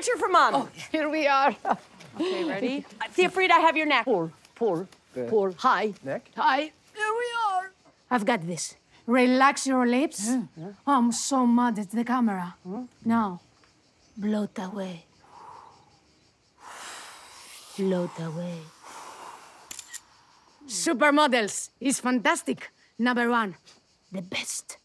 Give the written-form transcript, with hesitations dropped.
picture for Mom. Oh, here we are. Okay, ready? Theofrida, I have your neck. Pull. High. Neck. High. Here we are. I've got this. Relax your lips. Oh, I'm so mad at the camera. Now, bloat away. Float away. Supermodels is fantastic. Number one, the best.